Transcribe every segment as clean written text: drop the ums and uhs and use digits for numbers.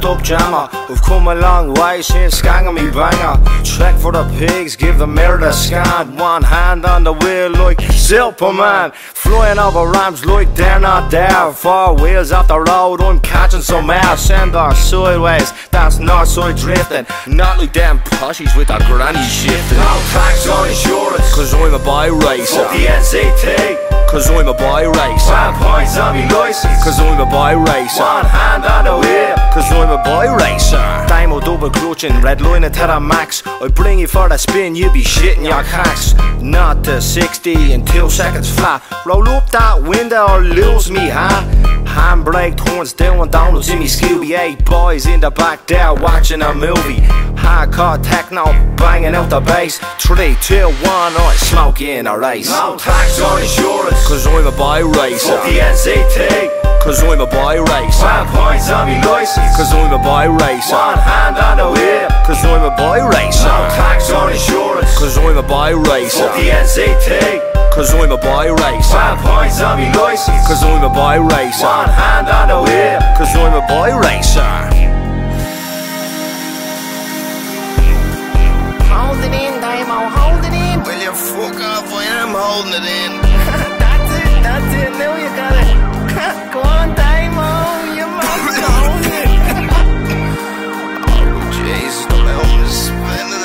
up jammer. We've come a long way since skanking me banger. Check for the pigs, give the mirror the scan. One hand on the wheel like Superman, flying over ramps like they're not there. Four wheels off the road, I'm catching some air. Send her sideways, that's north side drifting. Not like them poshies with their granny shifting. No tax on insurance, cause I'm a boy racer. Up the NCT, cause I'm a boy racer. 12 points on me license, cause I'm a boy racer. One hand on the wheel, cause I'm a boy racer. Damo double clutching, red line at Terra Max. I bring you for the spin, you be shitting your cacks. Not to 60 in 2 seconds flat. Roll up that window or lose me, huh? Handbrake turns down, downloads in me Scooby. 8 boys in the back there watching a movie. Hardcore techno, banging out the bass. 3, 2, 1, I smoke in a race. No tax on insurance, cause I'm a boy racer. Up the NCT, cause I'm a boy racer. 12 points on me license, cause I'm a boy racer. One hand on the wheel, cause I'm a boy racer. No tax on insurance, cause I'm a boy racer. Up the NCT, cause I'm a boy racer. 12 points on me license, cause I'm a boy racer. One hand on the wheel, cause I'm a boy racer. Hold it in, Damo, hold it in. Will you fuck off, I am holding it in. That's it, now you got it. Go on, Damo, you must own it. Oh, Jesus, don't help me spinning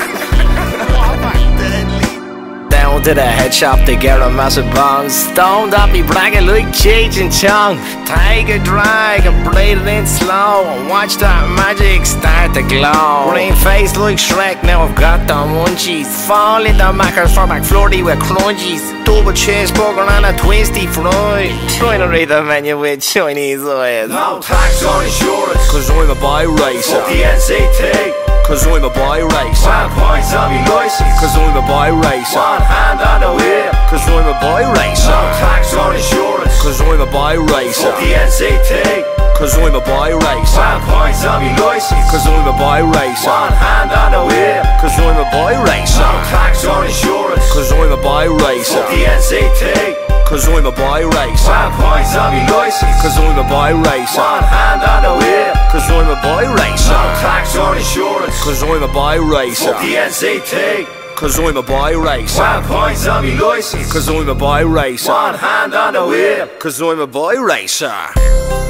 it. Down to the head shop to get a massive bong. Stoned up me bragging like Cheech and Chong. Take a drag and breathe it in slow, and watch that magic start to glow. Green face like Shrek, now I've got the munchies. Fall in the Macca's for McFlurry with crunchies. Double cheeseburger and a twisty fry. Trying to read the menu with Chinese eyes. No tax on insurance, cause I'm a boy racer. Up the NCT, cause I'm a boy racer. 12 points on me license, cause I'm a boy racer. One hand on the wheel, cause I'm a boy racer. No tax on insurance, cause I'm a boy racer. Up the NCT, cause I'm a boy racer. 12 points on me license, cause I'm a boy racer. One hand on the wheel, cause I'm a boy racer. No tax on insurance, cause I'm a boy racer. Up the NCT, cause I'm a boy racer. 12 points on me license, cause I'm a boy racer. One hand on the wheel, cause I'm a boy racer. No tax on insurance, cause I'm a boy racer. Up the NCT, cause I'm a boy racer. 12 points on me license, cause I'm a boy racer. One hand on the wheel, cause I'm a boy racer.